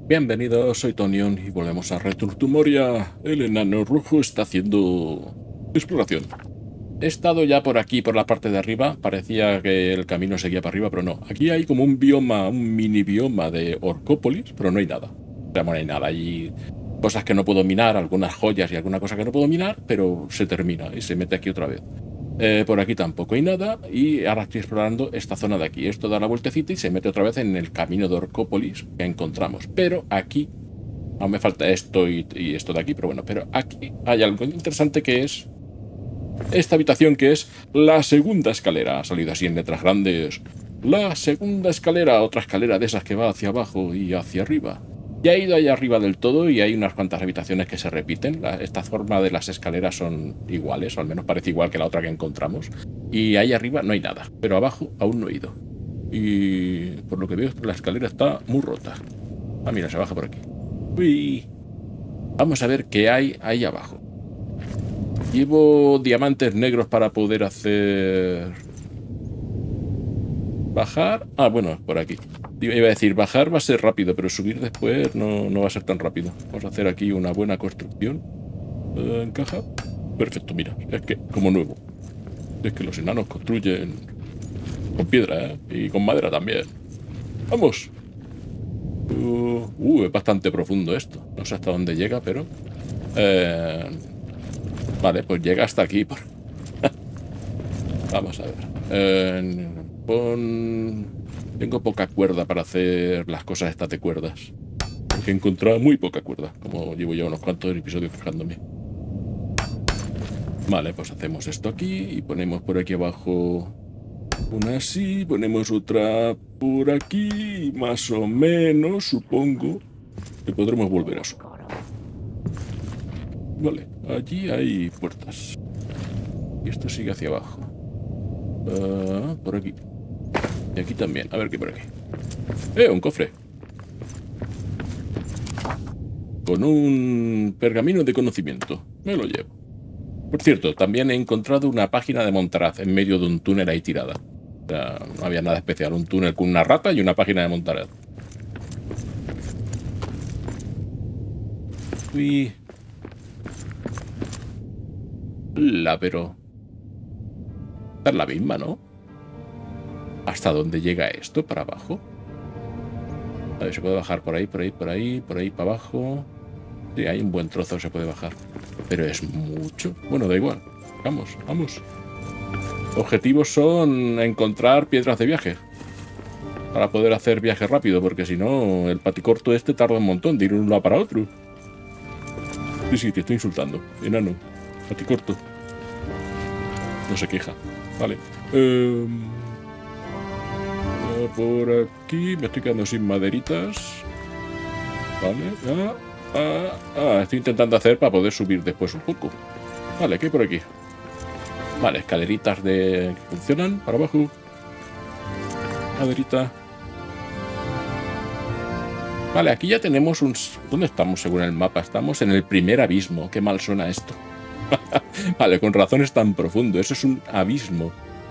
Bienvenidos, soy Tonion y volvemos a Return to Moria. El enano rojo está haciendo exploración. He estado ya por aquí, por la parte de arriba. Parecía que el camino seguía para arriba, pero no. Aquí hay como un bioma, un mini bioma de Orcópolis, pero no hay nada. O sea, no hay nada. Hay cosas que no puedo minar, algunas joyas y alguna cosa que no puedo minar, pero se termina y se mete aquí otra vez. Por aquí tampoco hay nada y ahora estoy explorando esta zona de aquí. Esto da la vueltecita y se mete otra vez en el camino de Orcópolis que encontramos. Pero aquí, aún me falta esto y esto de aquí, pero bueno, pero aquí hay algo interesante que es esta habitación que es la segunda escalera. Ha salido así en letras grandes. La segunda escalera, otra escalera de esas que va hacia abajo y hacia arriba. Ya he ido allá arriba del todo y hay unas cuantas habitaciones que se repiten. Esta forma de las escaleras son iguales, o al menos parece igual que la otra que encontramos. Y ahí arriba no hay nada, pero abajo aún no he ido. Y por lo que veo, la escalera está muy rota. Ah, mira, se baja por aquí. Uy. Vamos a ver qué hay ahí abajo. Llevo diamantes negros para poder hacer... bajar. Ah, bueno, por aquí. Iba a decir, bajar va a ser rápido, pero subir después no va a ser tan rápido. Vamos a hacer aquí una buena construcción. ¿Encaja? Perfecto, mira. Es que, como nuevo. Es que los enanos construyen con piedra, ¿eh? Y con madera también. ¡Vamos! Es bastante profundo esto. No sé hasta dónde llega, pero... vale, pues llega hasta aquí. Vamos a ver. Tengo poca cuerda para hacer las cosas estas de cuerdas. Porque he encontrado muy poca cuerda. Como llevo ya unos cuantos episodios fijándome. Vale, pues hacemos esto aquí. Y ponemos por aquí abajo una así. Ponemos otra por aquí. Más o menos, supongo que podremos volver a eso. Vale, allí hay puertas. Y esto sigue hacia abajo. Por aquí. Y aquí también. A ver qué por aquí. Un cofre. Con un pergamino de conocimiento. Me lo llevo. Por cierto, también he encontrado una página de Montaraz en medio de un túnel ahí tirada. O sea, no había nada especial. Un túnel con una rata y una página de Montaraz. Uy. Pero... esta es la misma, ¿no? ¿Hasta dónde llega esto? ¿Para abajo? A ver, se puede bajar por ahí, por ahí, por ahí, por ahí para abajo. Sí, hay un buen trozo, se puede bajar. Pero es mucho. Bueno, da igual. Vamos, vamos. Objetivos son encontrar piedras de viaje. Para poder hacer viaje rápido, porque si no, el paticorto este tarda un montón de ir de un lado para otro. Sí, te estoy insultando. Enano. Paticorto. No se queja. Vale. Por aquí me estoy quedando sin maderitas. Vale. Estoy intentando hacer para poder subir después un poco. Vale, ¿qué hay por aquí? Vale, escaleritas que funcionan para abajo. Maderita. Vale, aquí ya tenemos un... ¿Dónde estamos según el mapa? Estamos en el primer abismo. Qué mal suena esto. Vale, con razón es tan profundo. Eso es un abismo.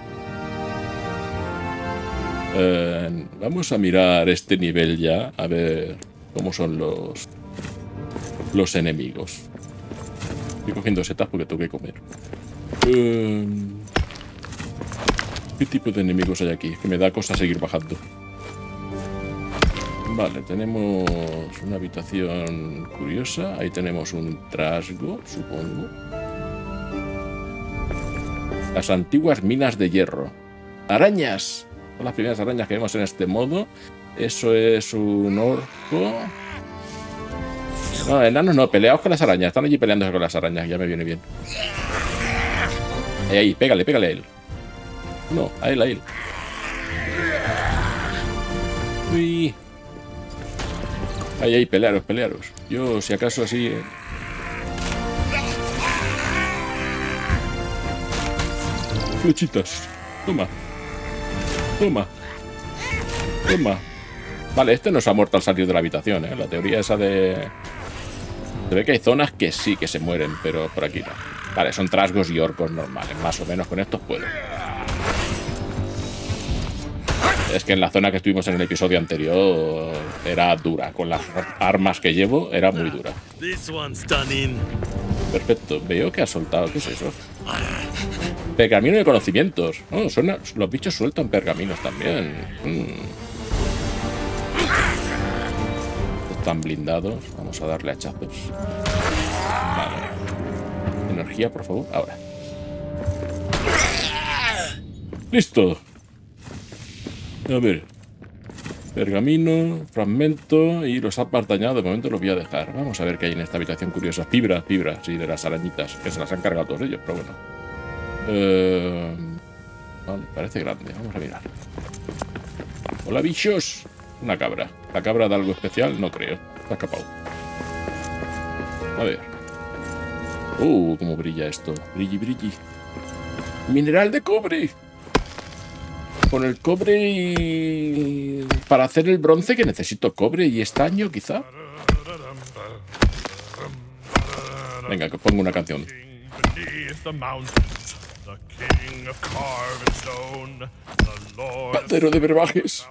Vamos a mirar este nivel ya. A ver cómo son los enemigos. Estoy cogiendo setas porque tengo que comer. ¿Qué tipo de enemigos hay aquí? Que me da cosa seguir bajando. Vale, tenemos una habitación curiosa. Ahí tenemos un trasgo, supongo. Las antiguas minas de hierro. ¡Arañas! Son las primeras arañas que vemos en este modo. Eso es un orco. No, enanos no, peleaos con las arañas. Están allí peleándose con las arañas, ya me viene bien. Ahí, pégale a él. No, a él. Uy. Ahí, pelearos. Yo, si acaso así... Flechitas. Toma. Vale, este no se ha muerto al salir de la habitación, ¿eh? La teoría esa de... Se ve que hay zonas que sí que se mueren, pero por aquí no. Vale, son trasgos y orcos normales. Más o menos con estos puedo. Es que en la zona que estuvimos en el episodio anterior era dura. Con las armas que llevo, era muy dura. Perfecto. Veo que ha soltado. ¿Qué es eso? Pergamino de conocimientos. Oh, los bichos sueltan pergaminos también. Están blindados. Vamos a darle hachazos. Vale. Energía, por favor. Ahora. ¡Listo! A ver. Pergamino, fragmento y los zapas dañados. De momento los voy a dejar. Vamos a ver qué hay en esta habitación curiosa. Fibra, sí, de las arañitas. Que se las han cargado todos ellos, pero bueno. Vale, parece grande. Vamos a mirar. Hola, bichos. Una cabra. ¿La cabra da algo especial? No creo. Está escapado. A ver. Cómo brilla esto. Brilli, brilli. Mineral de cobre. Con el cobre y... Para hacer el bronce, que necesito cobre y estaño, quizá. Venga, que pongo una canción. Caldero de brebajes.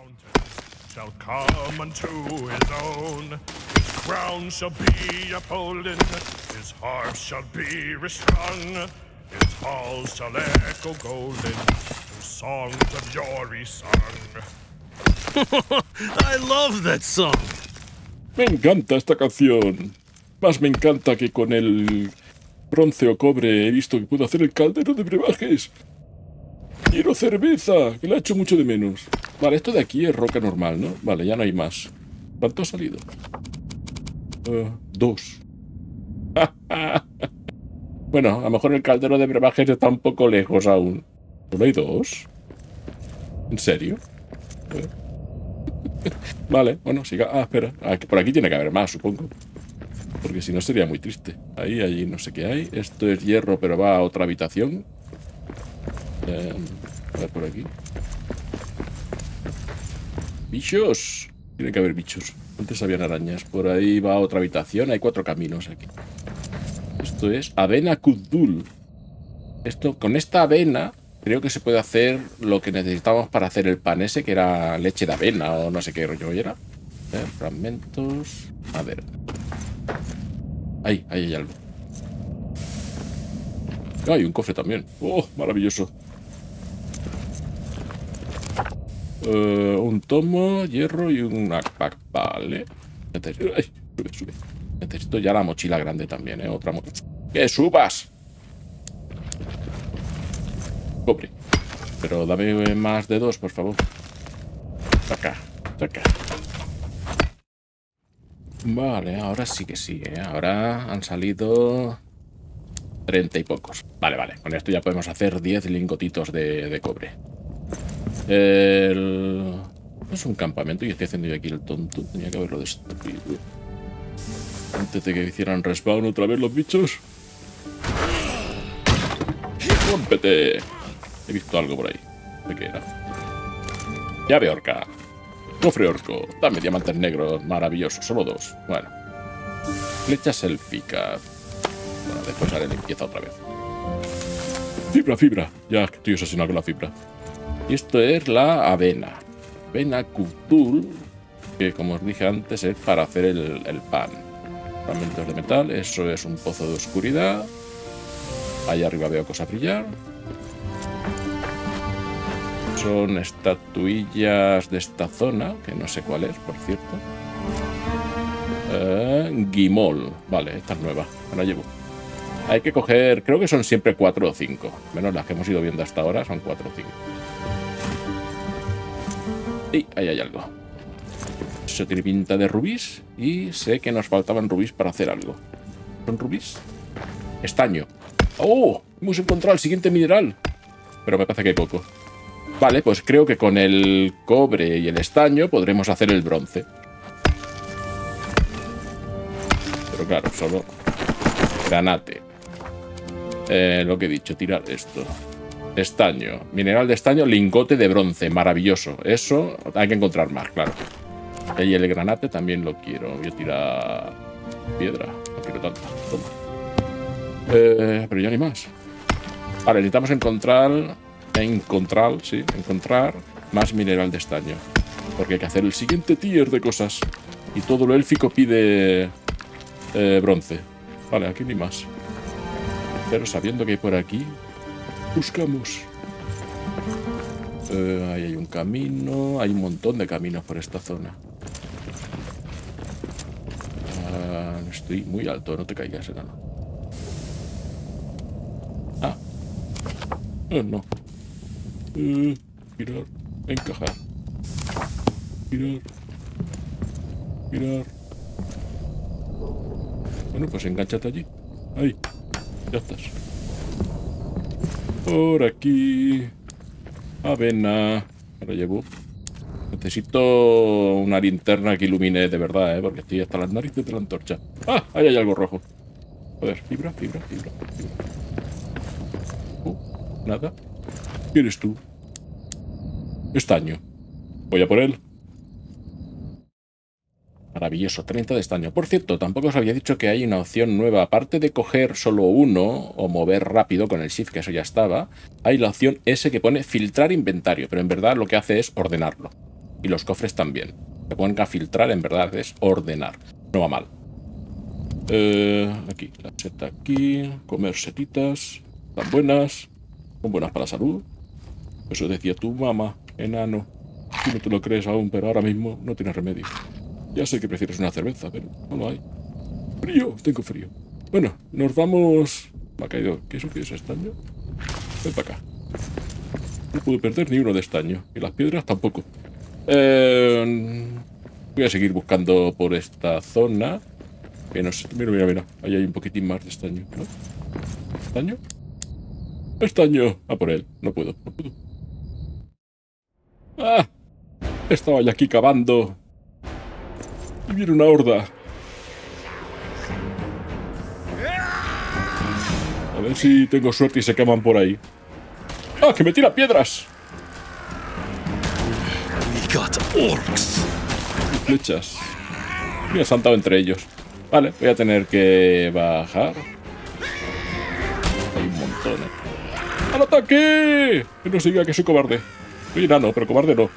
I love that song. Me encanta esta canción. Más me encanta que con el bronce o cobre he visto que puedo hacer el caldero de brebajes. Quiero cerveza, que la echo mucho de menos. Vale, esto de aquí es roca normal, ¿no? Vale, ya no hay más. ¿Cuánto ha salido? 2. Bueno, a lo mejor el caldero de brebajes está un poco lejos aún. ¿Solo hay 2? ¿En serio? Vale, bueno, siga. Espera. Por aquí tiene que haber más, supongo. Porque si no sería muy triste. Ahí no sé qué hay. Esto es hierro, pero va a otra habitación. A ver por aquí. Bichos. Tiene que haber bichos. Antes habían arañas. Por ahí va a otra habitación. Hay 4 caminos aquí. Esto es avena kuddul. Esto, con esta avena, creo que se puede hacer lo que necesitábamos para hacer el pan ese, que era leche de avena o no sé qué rollo era. Fragmentos. A ver. Ahí hay algo. Hay un cofre también. ¡Oh, maravilloso! Un tomo, hierro y un backpack. Vale. Ay, sube. Necesito ya la mochila grande también, ¿eh? Otra mochila. ¡Que subas! Cobre. Pero dame más de 2, por favor. Saca. Vale, ahora sí que sí, ¿eh? Ahora han salido 30 y pocos. Vale. Con esto ya podemos hacer 10 lingotitos de cobre. Es un campamento y estoy haciendo yo aquí el tonto. Tenía que haberlo destruido. Antes de que hicieran respawn otra vez los bichos. ¡Rómpete! He visto algo por ahí. ¿De qué era? Llave orca. Cofre orco. Dame diamantes negros. Maravilloso. Solo 2. Bueno. Flechas élficas. Bueno, después haré limpieza otra vez. Fibra. Ya estoy asesinado con la fibra. Y esto es la avena. Avena kuddul. Que como os dije antes es para hacer el pan. Fragmentos de metal. Eso es un pozo de oscuridad. Ahí arriba veo cosas brillar. Son estatuillas de esta zona, que no sé cuál es, por cierto. Guimol. Vale, esta es nueva. Me la llevo. Hay que coger, creo que son siempre 4 o 5. Menos las que hemos ido viendo hasta ahora, son 4 o 5. Y ahí hay algo. Eso tiene pinta de rubíes. Y sé que nos faltaban rubíes para hacer algo. ¿Son rubíes? Estaño. ¡Oh! Hemos encontrado el siguiente mineral. Pero me parece que hay poco. Vale, pues creo que con el cobre y el estaño podremos hacer el bronce. Pero claro, solo granate. Lo que he dicho, tirar esto. Estaño. Mineral de estaño, lingote de bronce. Maravilloso. Eso hay que encontrar más, claro. Y el granate también lo quiero. Voy a tirar piedra. No quiero tanto. Toma. Pero ya ni más. Vale, necesitamos encontrar Más mineral de estaño. Porque hay que hacer el siguiente tier de cosas. Y todo lo élfico pide bronce. Vale, aquí ni más. Pero sabiendo que hay por aquí, buscamos. Ahí hay un camino. Hay un montón de caminos por esta zona. Estoy muy alto, no te caigas, enano. Ah. No. Girar. Encajar. Girar. Girar. Bueno, pues enganchate allí. Ahí. Ya estás. Por aquí. Avena. Ahora llevo. Necesito una linterna que ilumine de verdad, porque estoy hasta las narices de la antorcha. ¡Ah! Ahí hay algo rojo. Joder, fibra. Nada. ¿Quién eres tú? Estaño. Voy a por él. Maravilloso, 30 de estaño. Por cierto, tampoco os había dicho que hay una opción nueva. Aparte de coger solo uno o mover rápido con el shift, que eso ya estaba, hay la opción S que pone filtrar inventario, pero en verdad lo que hace es ordenarlo. Y los cofres también. Se ponen a filtrar, en verdad es ordenar. No va mal. Aquí, la seta aquí. Comer setitas. Están buenas. Son buenas para la salud. Eso decía tu mamá, enano. Tú no te lo crees aún, pero ahora mismo no tienes remedio. Ya sé que prefieres una cerveza, pero no lo hay. Frío, tengo frío. Bueno, nos vamos... Me ha caído... ¿Qué es eso? ¿Qué es estaño? Ven para acá. No puedo perder ni uno de estaño. Y las piedras tampoco. Voy a seguir buscando por esta zona. Que no sé... Mira. Ahí hay un poquitín más de estaño, ¿no? ¿Estaño? ¡Estaño! A por él. No puedo. ¡Ah! Estaba ya aquí cavando. Y viene una horda. A ver si tengo suerte y se queman por ahí. ¡Ah, que me tira piedras! Y flechas. Me ha saltado entre ellos. Vale, voy a tener que bajar. Hay un montón, ¡Al ataque! Que no se diga que soy cobarde. Soy enano, pero cobarde no.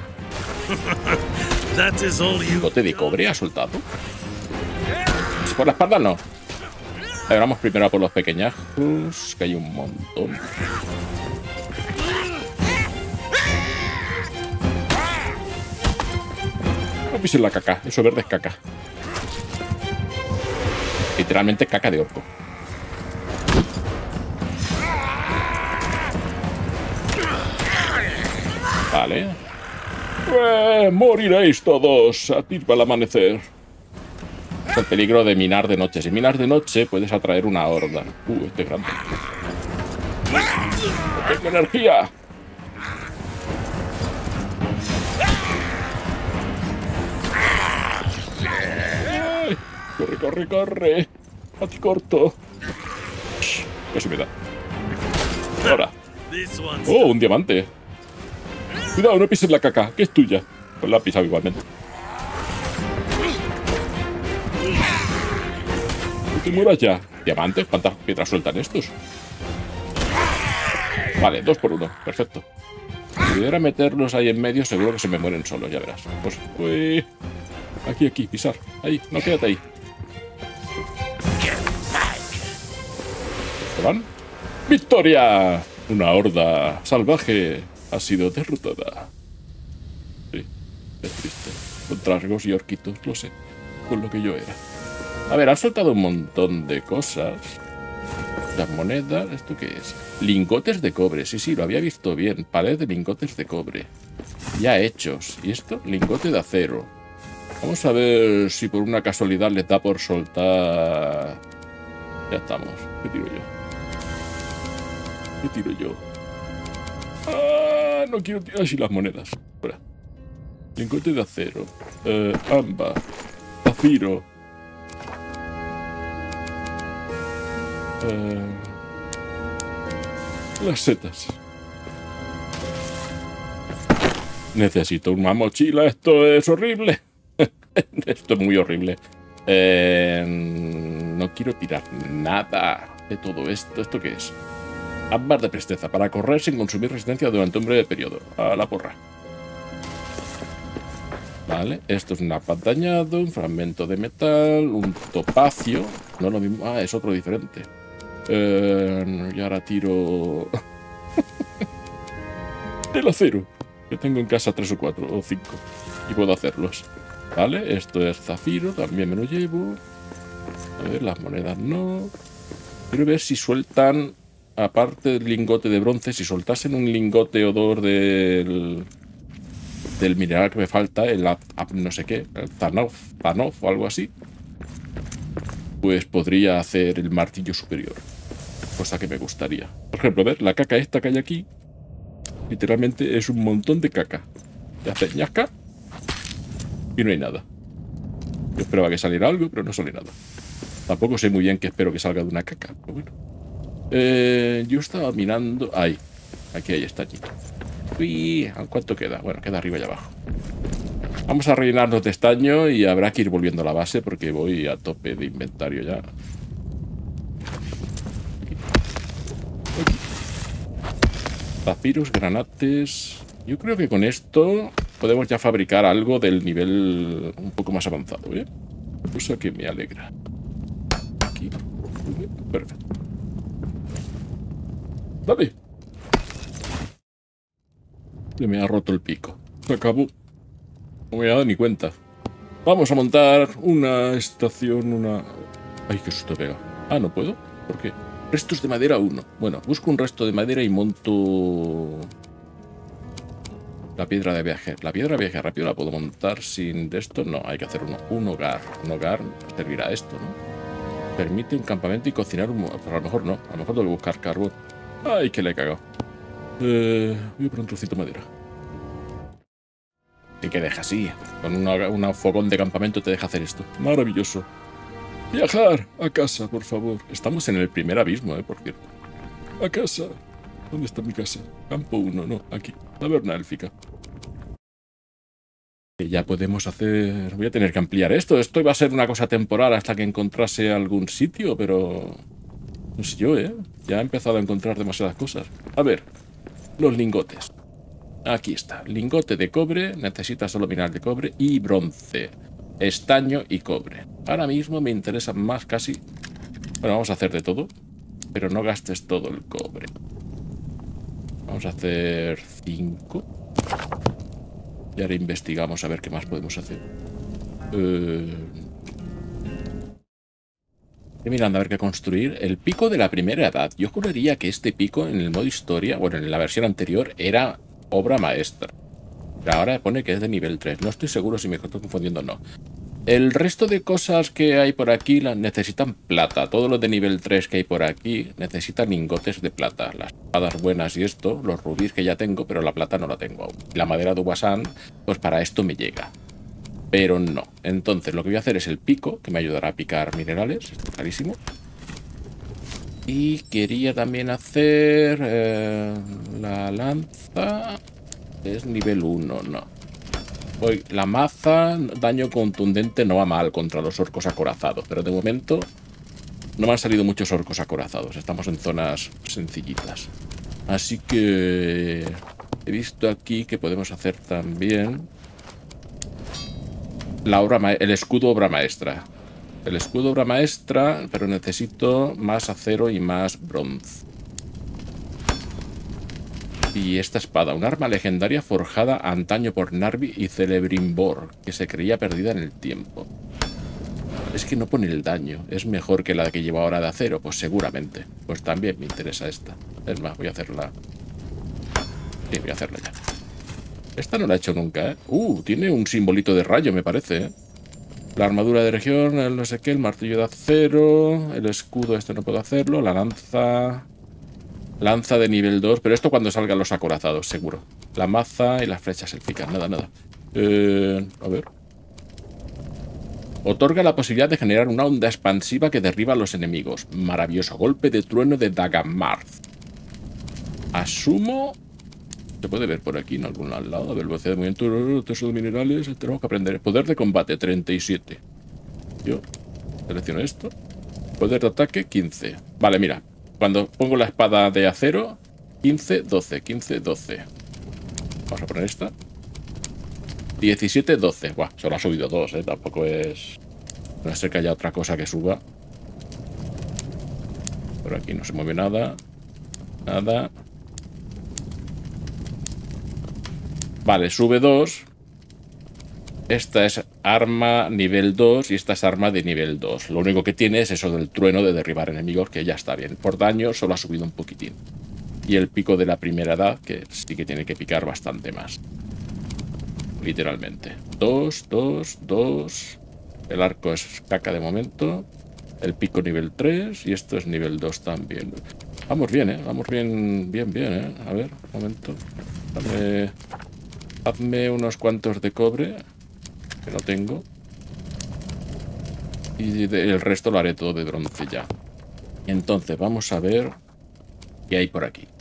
¿Bote de cobre ha soltado? ¿Por la espalda no? Vamos primero a por los pequeñajos, que hay un montón. No pisen la caca, eso verde es caca. Literalmente caca de orco. Vale. Moriréis todos. Atisba el amanecer. Es el peligro de minar de noche. Si minas de noche puedes atraer una horda. Este es grande. ¡Tengo energía! ¡Ay! ¡Corre! A ti corto. Casi me da. Ahora. ¡Oh, un diamante! Cuidado, no pises la caca, que es tuya. Pues la he pisado igualmente. ¡No te mueras ya! ¿Diamantes? ¿Cuántas piedras sueltan estos? Vale, 2 por 1. Perfecto. Si pudiera meterlos ahí en medio, seguro que se me mueren solos, ya verás. Pues, aquí, pisar. Ahí, no, quédate ahí. ¿Se van? ¡Victoria! Una horda salvaje ha sido derrotada. Sí, es triste. Contra rasgos y orquitos, lo sé. Con lo que yo era. A ver, han soltado un montón de cosas. Las monedas, ¿esto qué es? Lingotes de cobre, sí, lo había visto bien. Pared de lingotes de cobre. Ya hechos. ¿Y esto? Lingote de acero. Vamos a ver si por una casualidad les da por soltar... Ya estamos. ¿Qué tiro yo? ¡Ah! No quiero tirar así las monedas. Fuera. Lingote de acero. Ámbar. Zafiro. Las setas. Necesito una mochila. Esto es horrible. Esto es muy horrible. No quiero tirar nada de todo esto. ¿Esto qué es? Ámbar de presteza. Para correr sin consumir resistencia durante un breve periodo. A la porra. Vale, esto es un apantañado, un fragmento de metal, un topacio. No es lo mismo. Ah, es otro diferente. Y ahora tiro el acero. Que tengo en casa 3 o 4 o 5. Y puedo hacerlos. Vale, esto es zafiro, también me lo llevo. A ver, las monedas no. Quiero ver si sueltan, aparte del lingote de bronce, si soltasen un lingote o dos del mineral que me falta, el no sé qué, el Zanov o algo así, pues podría hacer el martillo superior. Cosa que me gustaría. Por ejemplo, a ver, la caca esta que hay aquí, literalmente es un montón de caca. Te hace ñasca y no hay nada. Yo esperaba que saliera algo, pero no sale nada. Tampoco sé muy bien qué espero que salga de una caca, pero bueno. Yo estaba mirando... Ahí. Aquí hay estañito. Uy, ¿cuánto queda? Bueno, queda arriba y abajo. Vamos a rellenarnos de estaño y habrá que ir volviendo a la base porque voy a tope de inventario ya. Zafiros, granates... Yo creo que con esto podemos ya fabricar algo del nivel un poco más avanzado, ¿eh? Cosa que me alegra. Aquí. Perfecto. Dale. Se me ha roto el pico. Se acabó. No me he dado ni cuenta. Vamos a montar una estación, una... Ay, qué susto pega. Ah, ¿no puedo? ¿Por qué? Restos de madera 1. Bueno, busco un resto de madera y monto... La piedra de viaje. La piedra de viaje rápido la puedo montar sin de esto. No, hay que hacer un hogar. Un hogar servirá esto, ¿no? Permite un campamento y cocinar un... Pero a lo mejor no. A lo mejor tengo que buscar carbón. Ay, que le he cagado. Voy a por un trocito de madera. Y que deja así. Con un fogón de campamento te deja hacer esto. Maravilloso. Viajar a casa, por favor. Estamos en el primer abismo, por cierto. A casa. ¿Dónde está mi casa? Campo 1, no, aquí. Taberna élfica. Ya podemos hacer... Voy a tener que ampliar esto. Esto iba a ser una cosa temporal hasta que encontrase algún sitio, pero... No sé yo, ¿eh? Ya he empezado a encontrar demasiadas cosas. A ver, los lingotes. Aquí está. Lingote de cobre. Necesita solo mineral de cobre y bronce. Estaño y cobre. Ahora mismo me interesa más casi... Bueno, vamos a hacer de todo. Pero no gastes todo el cobre. Vamos a hacer 5. Y ahora investigamos a ver qué más podemos hacer. Estoy mirando a ver qué construir. El pico de la primera edad. Yo juraría que este pico en el modo historia, bueno, en la versión anterior, era obra maestra. Pero ahora pone que es de nivel 3. No estoy seguro si me estoy confundiendo o no. El resto de cosas que hay por aquí necesitan plata. Todos los de nivel 3 que hay por aquí necesitan lingotes de plata. Las espadas buenas y esto, los rubíes que ya tengo, pero la plata no la tengo aún. La madera de Uasan, pues para esto me llega. Pero no. Entonces lo que voy a hacer es el pico, que me ayudará a picar minerales. Esto es clarísimo. Y quería también hacer la lanza. Es nivel 1, no. Hoy, la maza, daño contundente, no va mal contra los orcos acorazados, pero de momento no me han salido muchos orcos acorazados. Estamos en zonas sencillitas. Así que he visto aquí que podemos hacer también el escudo obra maestra. El escudo obra maestra, pero necesito más acero y más bronce. Y esta espada, un arma legendaria forjada antaño por Narvi y Celebrimbor, que se creía perdida en el tiempo. Es que no pone el daño. ¿Es mejor que la que lleva ahora de acero? Pues seguramente. Pues también me interesa esta. Es más, voy a hacerla. Sí, voy a hacerla ya. Esta no la he hecho nunca, ¿eh? Tiene un simbolito de rayo, me parece, ¿eh? La armadura de región, el no sé qué, el martillo de acero, el escudo, este no puedo hacerlo, la lanza... Lanza de nivel 2, pero esto cuando salgan los acorazados, seguro. La maza y las flechas élficas, nada. A ver. Otorga la posibilidad de generar una onda expansiva que derriba a los enemigos. Maravilloso. Golpe de trueno de Dagamarth. Asumo... Se puede ver por aquí en algún lado. A ver, velocidad de movimiento, tesoro de minerales. Tenemos que aprender. Poder de combate, 37. Yo selecciono esto. Poder de ataque, 15. Vale, mira. Cuando pongo la espada de acero, 15, 12, 15, 12. Vamos a poner esta. 17, 12. Buah, solo ha subido 2, ¿eh? Tampoco es... No sé que haya otra cosa que suba. Por aquí no se mueve nada. Nada. Vale, sube 2. Esta es arma nivel 2 y esta es arma de nivel 2. Lo único que tiene es eso del trueno de derribar enemigos, que ya está bien. Por daño solo ha subido un poquitín. Y el pico de la primera edad, que sí que tiene que picar bastante más. Literalmente. 2, 2, 2. El arco es caca de momento. El pico nivel 3 y esto es nivel 2 también. Vamos bien, ¿eh? Vamos bien, bien, bien, ¿eh? A ver, un momento. Hazme unos cuantos de cobre, que no tengo. Y el resto lo haré todo de bronce ya. Entonces, vamos a ver qué hay por aquí.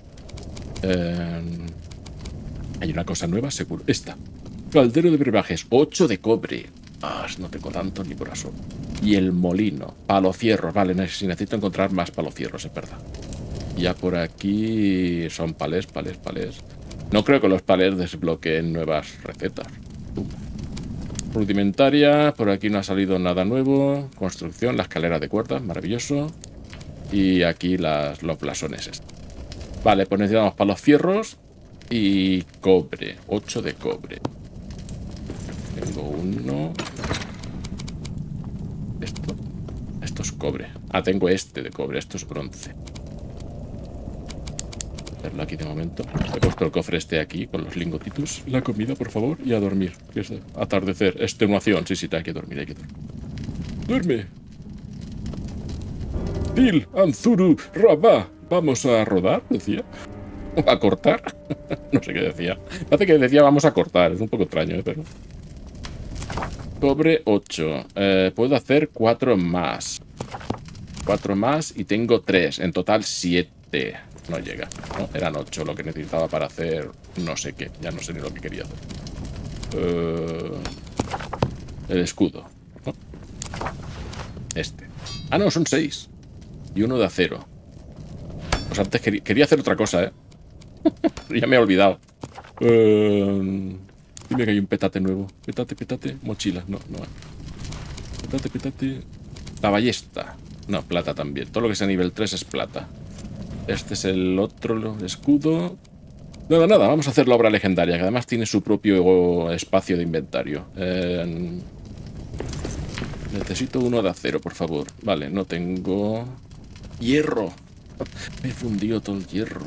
Hay una cosa nueva, seguro. Esta. Caldero de brebajes, 8 de cobre. Ah, no tengo tanto ni por asomo. Y el molino. Palocierros. Vale, necesito encontrar más palocierros, es verdad. Ya por aquí son palés. No creo que los palés desbloqueen nuevas recetas. Rudimentaria. Por aquí no ha salido nada nuevo. Construcción, la escalera de cuerdas. Maravilloso. Y aquí los blasones estos. Vale, pues necesitamos palocierros y cobre. 8 de cobre. Tengo uno. Esto es cobre. Ah, tengo este de cobre. Esto es bronce. Verlo aquí de momento. He puesto el cofre este aquí con los lingotitos. La comida, por favor, y a dormir. Que es atardecer. Extenuación. Sí, hay que dormir, ¡Duerme! Til, Anzuru, Rabá. Vamos a rodar, decía. ¿A cortar? No sé qué decía. Parece que decía vamos a cortar. Es un poco extraño, pero... Cobre 8. Puedo hacer 4 más. 4 más y tengo 3. En total 7. No llega, ¿no? Eran 8 lo que necesitaba para hacer no sé qué. Ya no sé ni lo que quería hacer. El escudo, ¿no? Este. Ah, no, son 6. Y uno de acero. Pues antes quería hacer otra cosa, ¿eh? Ya me he olvidado. Dime que hay un petate nuevo. Petate. Mochila. No. Petate. La ballesta. No, plata también. Todo lo que sea nivel 3 es plata. Este es el otro escudo. Nada. Vamos a hacer la obra legendaria, que además tiene su propio espacio de inventario. Necesito uno de acero, por favor. Vale, no tengo... ¡Hierro! Me he fundido todo el hierro.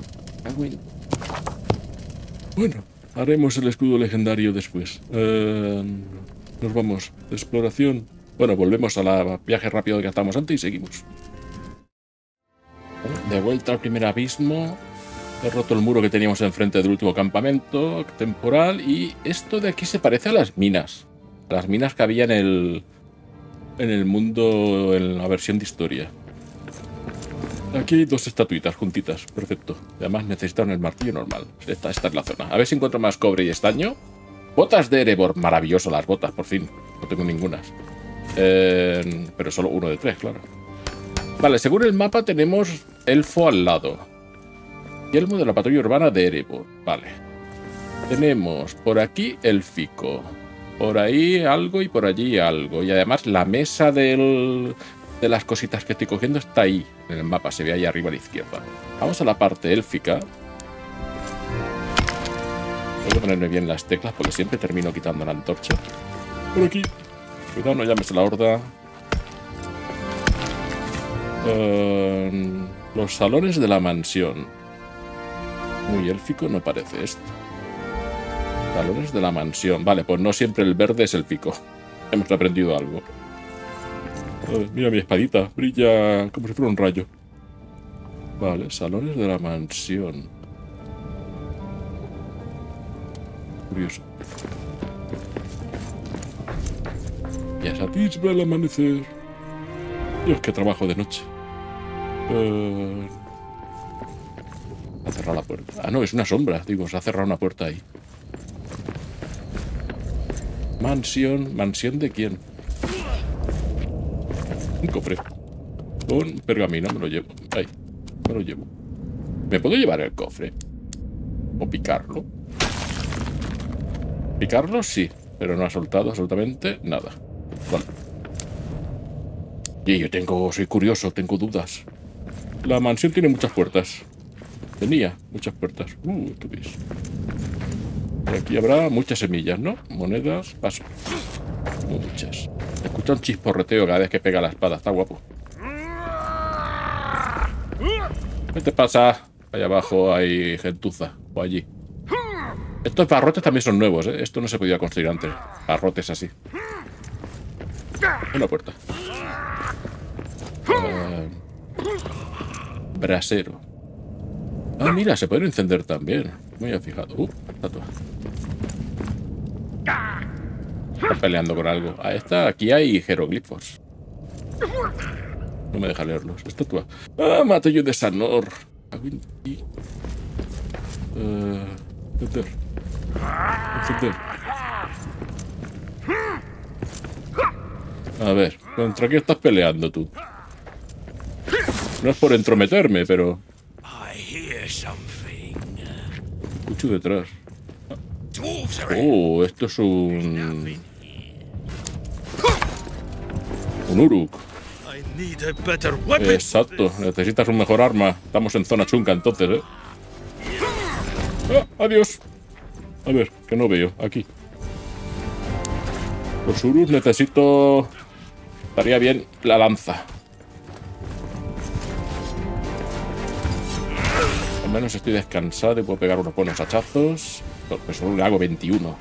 Bueno, haremos el escudo legendario después. Nos vamos. Exploración. Bueno, volvemos a la viaje rápido que estábamos antes y seguimos. De vuelta al primer abismo. He roto el muro que teníamos enfrente del último campamento temporal. Y esto de aquí se parece a las minas. Las minas que había en el mundo, en la versión de historia. Aquí hay 2 estatuitas juntitas. Perfecto. Además necesitan el martillo normal. Esta es la zona. A ver si encuentro más cobre y estaño. Botas de Erebor. Maravilloso las botas, por fin. No tengo ningunas. Pero solo 1 de 3, claro. Vale, según el mapa tenemos elfo al lado. Yelmo de la patrulla urbana de Erebor. Vale. Tenemos por aquí élfico. Por ahí algo y por allí algo. Y además la mesa de las cositas que estoy cogiendo está ahí en el mapa. Se ve ahí arriba a la izquierda. Vamos a la parte élfica. Tengo que ponerme bien las teclas porque siempre termino quitando la antorcha. Por aquí. Cuidado, no llames a la horda. Los salones de la mansión. Muy élfico no parece esto. Salones de la mansión. Vale, pues no siempre el verde es élfico. Hemos aprendido algo. Mira mi espadita. Brilla como si fuera un rayo. Vale, salones de la mansión. Curioso. Ya se atisba el amanecer. Dios, qué trabajo de noche. Ha cerrado la puerta. Ah, no, es una sombra. Digo, se ha cerrado una puerta ahí. Mansión. ¿Mansión de quién? Un cofre. Con pergamino. Me lo llevo. Ahí. Me lo llevo. ¿Me puedo llevar el cofre? ¿O picarlo? ¿Picarlo? Sí. pero no ha soltado absolutamente nada. Vale. Y yo soy curioso, tengo dudas. La mansión tiene muchas puertas. Tenía muchas puertas. ¿Qué ves? Y aquí habrá muchas semillas, ¿no? Monedas, paso. Muchas. Escucha un chisporreteo cada vez que pega la espada. Está guapo. ¿Qué te pasa? Allá abajo hay gentuza. O allí. Estos barrotes también son nuevos, ¿eh? Esto no se podía construir antes. Barrotes así. Una puerta. Brasero. Ah, mira, se puede encender también. Me había fijado. Estatua. Está peleando con algo. Aquí hay jeroglifos. No me deja leerlos. Estatua. Ah, martillo de Sanor. Encender. Encender. A ver, ¿contra qué estás peleando tú? No es por entrometerme, pero... Escucho detrás. Esto es un... Un Uruk. Exacto, necesitas un mejor arma. Estamos en zona chunga entonces, ¿eh? Adiós. A ver, que no veo. Aquí. Los Uruk necesito... Estaría bien la lanza. Al menos estoy descansado y puedo pegar unos buenos hachazos. Pues solo le hago 21.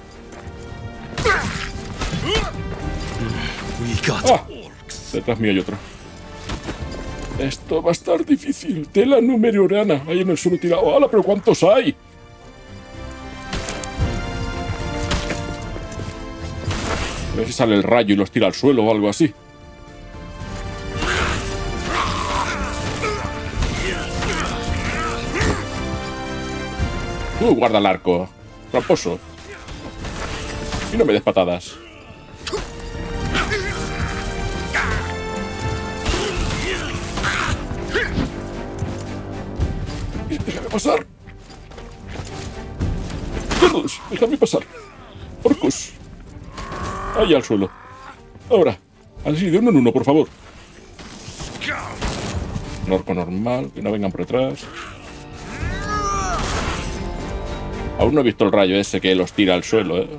Detrás mío hay otro. Esto va a estar difícil. Tela numeriorana. Ahí en el suelo tirado. ¡Hala! ¿Pero cuántos hay? A ver si sale el rayo y los tira al suelo o algo así. Guarda el arco. Tramposo. Y no me des patadas. ¡Déjame pasar! ¡Todos! ¡Déjame pasar! ¡Orcos! Ahí al suelo. Ahora. Así, de uno en uno, por favor. Un orco normal. Que no vengan por detrás. Aún no he visto el rayo ese que los tira al suelo, ¿eh?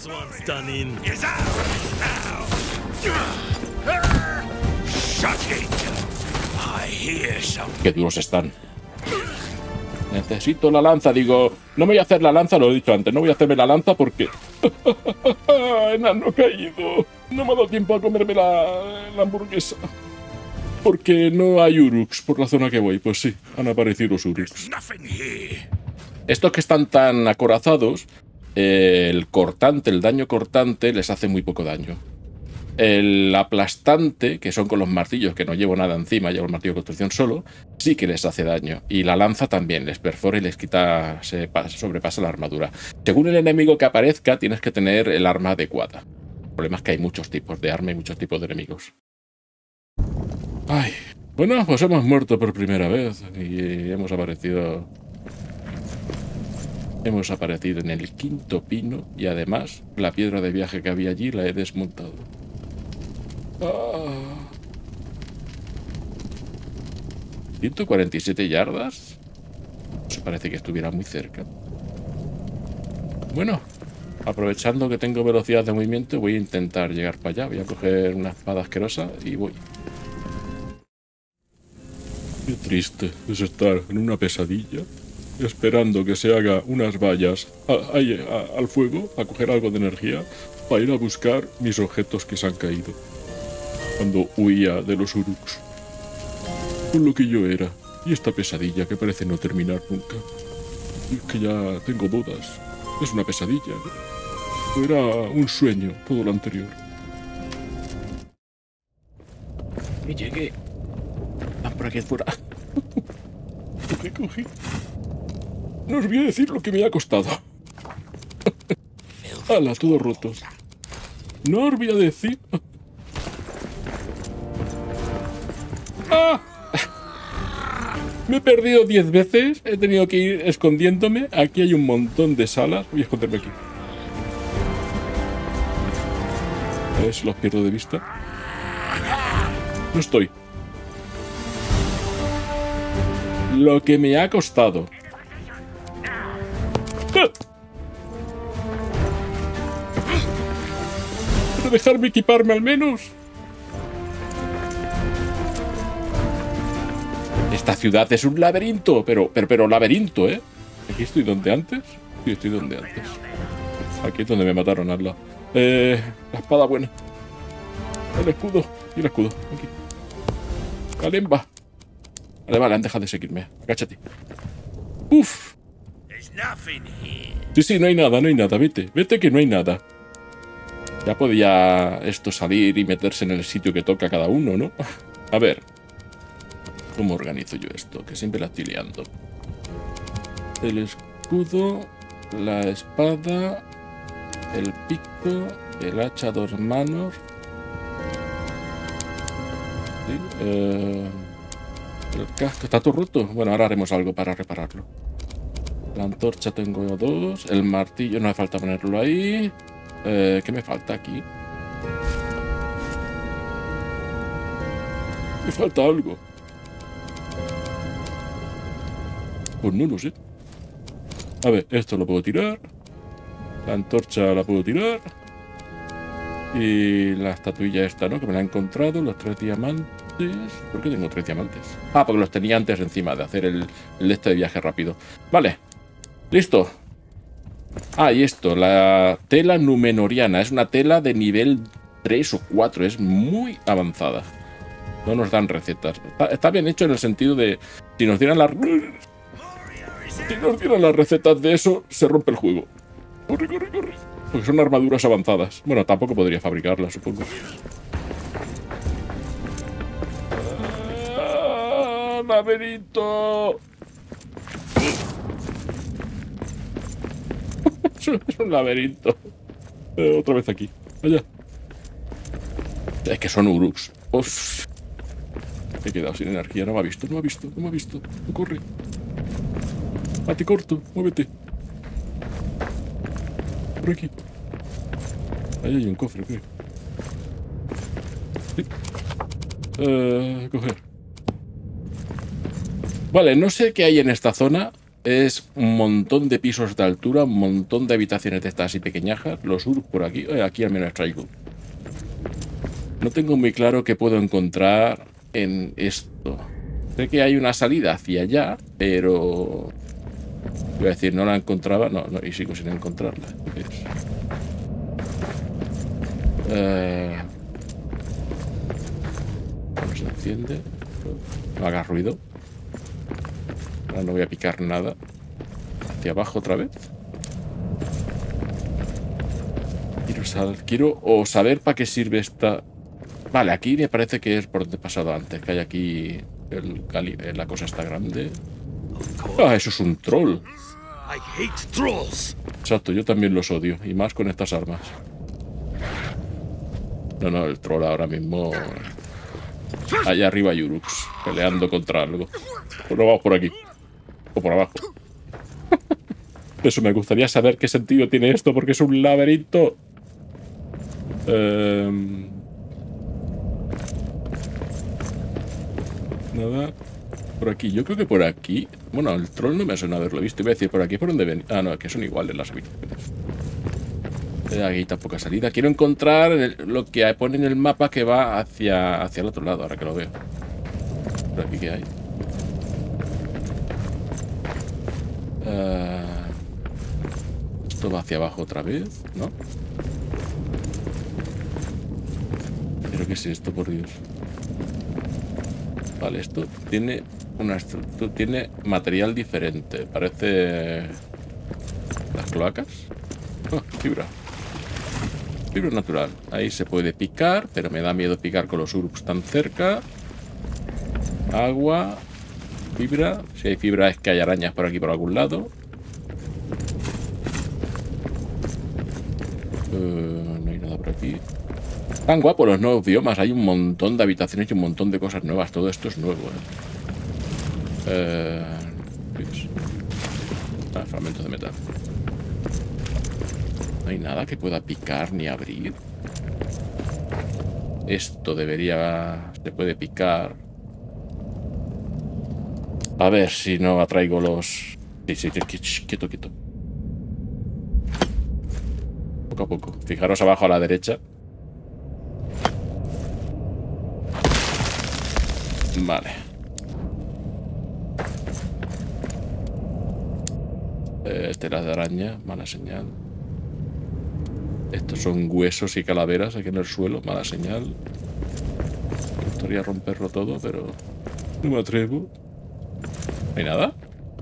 Qué duros están. Necesito la lanza, digo. No me voy a hacer la lanza, lo he dicho antes. No voy a hacerme la lanza porque... Enano caído. No me ha dado tiempo a comerme la hamburguesa. Porque no hay Uruks por la zona que voy. Pues sí, han aparecido los Uruks. Estos que están tan acorazados, el cortante, el daño cortante, les hace muy poco daño. El aplastante, que son con los martillos, que no llevo nada encima, llevo el martillo de construcción solo, sí que les hace daño. Y la lanza también, les perfora y les quita, sobrepasa la armadura. Según el enemigo que aparezca, tienes que tener el arma adecuada. El problema es que hay muchos tipos de arma y muchos tipos de enemigos. Ay, bueno, pues hemos muerto por primera vez y hemos aparecido en el quinto pino y además la piedra de viaje que había allí la he desmontado. 147 yardas. Eso parece que estuviera muy cerca. Bueno, aprovechando que tengo velocidad de movimiento, voy a intentar llegar para allá. Voy a coger una espada asquerosa y voy. Qué triste es estar en una pesadilla esperando que se haga unas vallas al fuego para coger algo de energía para ir a buscar mis objetos que se han caído cuando huía de los Uruks. Con lo que yo era. Y esta pesadilla que parece no terminar nunca. Y es que ya tengo dudas. ¿Es una pesadilla? ¿O era un sueño todo lo anterior? Y llegué. Están por aquí afuera. Cogí. No os voy a decir lo que me ha costado. ¡Hala, todos rotos! No os voy a decir... ¡Ah! Me he perdido 10 veces. He tenido que ir escondiéndome. Aquí hay un montón de salas. Voy a esconderme aquí. A ver si los pierdo de vista. No estoy. Lo que me ha costado. ¿Pero dejarme equiparme al menos? Esta ciudad es un laberinto, pero laberinto, ¿eh? Aquí estoy donde antes. Sí, estoy donde antes. Aquí es donde me mataron al lado. La espada buena. El escudo. Y el escudo. Aquí. Calemba. Vale, han dejado de seguirme. Agáchate. Uf. Sí, no hay nada. Vete que no hay nada. Ya podía esto salir y meterse en el sitio que toca cada uno, ¿no? A ver. ¿Cómo organizo yo esto? Que siempre la estoy liando. El escudo, la espada, el pico, el hacha a 2 manos. ¿Sí? El casco está todo roto. Bueno, ahora haremos algo para repararlo. La antorcha tengo 2. El martillo no hace falta ponerlo ahí. ¿Qué me falta aquí? Me falta algo. Pues no lo sé. A ver, esto lo puedo tirar. La antorcha la puedo tirar. Y la estatuilla esta, ¿no? Que me la he encontrado. Los 3 diamantes. ¿Por qué tengo 3 diamantes? Ah, porque los tenía antes encima de hacer el de viaje rápido. Vale. Listo. Ah, y esto. La tela numenoriana. Es una tela de nivel 3 o 4. Es muy avanzada. No nos dan recetas. Está bien hecho en el sentido de... Si nos dieran las recetas de eso, se rompe el juego. Corre. Porque son armaduras avanzadas. Bueno, tampoco podría fabricarlas, supongo. ¡Laberinto! Es un laberinto. Otra vez aquí. Allá. Es que son Uruks. Uf. Me he quedado sin energía. No me ha visto. No corre. A ti corto. Muévete. Por aquí. Ahí hay un cofre, creo. Sí. Coger. Vale, no sé qué hay en esta zona. Es un montón de pisos de altura, un montón de habitaciones de estas así pequeñajas. Los Uruk por aquí. Aquí al menos traigo. No tengo muy claro qué puedo encontrar en esto. Sé que hay una salida hacia allá, pero... Voy a decir, no la encontraba. No, y sigo sin encontrarla. No se enciende. No haga ruido. Ahora no voy a picar nada. Hacia abajo otra vez. Quiero saber para qué sirve esta... Vale, aquí me parece que es por donde he pasado antes. Que hay aquí la cosa está grande. Ah, eso es un troll. Exacto, yo también los odio. Y más con estas armas. No, el troll ahora mismo... Allá arriba hay Uruks peleando contra algo. Bueno, vamos por aquí. O por abajo. Eso, me gustaría saber qué sentido tiene esto, porque es un laberinto. Nada. Por aquí, yo creo que por aquí... Bueno, el troll no me suena haberlo visto. Iba a decir, por aquí por donde ven... Ah, no, que son iguales las habitaciones. Aquí tampoco salida. Quiero encontrar lo que pone en el mapa que va hacia el otro lado, ahora que lo veo. Por aquí, ¿qué hay? Esto va hacia abajo otra vez, ¿no? ¿Pero qué es esto, por Dios? Vale, esto tiene una estructura, tiene material diferente. Parece... ¿Las cloacas? Oh, fibra. Fibra natural. Ahí se puede picar, pero me da miedo picar con los Uruks tan cerca. Agua. Fibra. Si hay fibra es que hay arañas por aquí por algún lado. No hay nada por aquí. Tan guapos los nuevos biomas. Hay un montón de habitaciones y un montón de cosas nuevas. Todo esto es nuevo, fragmentos de metal. No hay nada que pueda picar ni abrir. Esto debería... Se puede picar. A ver si no atraigo los... Sí, quieto. Poco a poco. Fijaros abajo a la derecha. Vale. Telas de araña, mala señal. Estos son huesos y calaveras aquí en el suelo, mala señal. Me gustaría romperlo todo, pero no me atrevo. ¿No hay nada?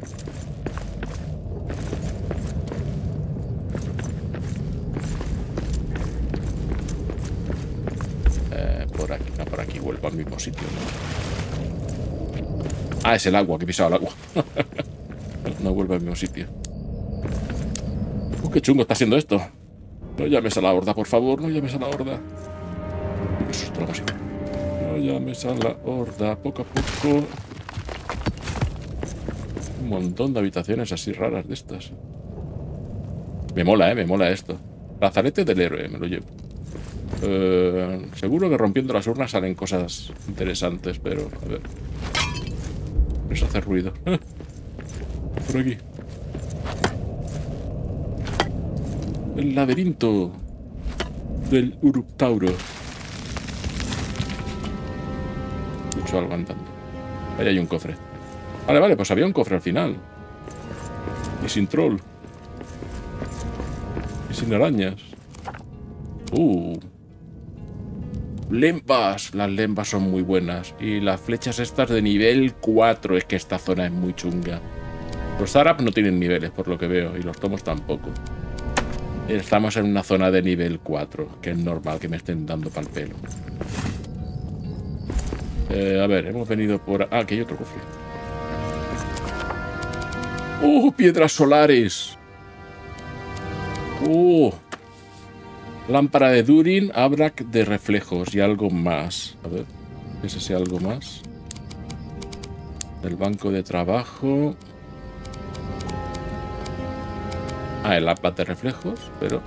Por aquí, no, por aquí vuelvo al mismo sitio, ¿no? Ah, es el agua, que he pisado el agua. No vuelvo al mismo sitio. Qué chungo está siendo esto. No llames a la horda, por favor, no llames a la horda. Qué susto la música. No llames a la horda, poco a poco. Un montón de habitaciones así raras de estas. Me mola esto. Brazalete del héroe, me lo llevo. Seguro que rompiendo las urnas salen cosas interesantes, pero a ver. Eso hace ruido. Por aquí. El laberinto del Uruktauro. Escucho algo andando. Ahí hay un cofre. Vale, pues había un cofre al final. Y sin troll. Y sin arañas. Lembas. Las lembas son muy buenas. Y las flechas estas de nivel 4. Es que esta zona es muy chunga. Los Zarab no tienen niveles, por lo que veo. Y los tomos tampoco. Estamos en una zona de nivel 4. Que es normal que me estén dando pa'l pelo. A ver, hemos venido por... Ah, aquí hay otro cofre. Piedras solares. Lámpara de Durin, Abrak de reflejos y algo más. A ver, ¿qué es ese algo más? El banco de trabajo. El lámpara de reflejos, pero...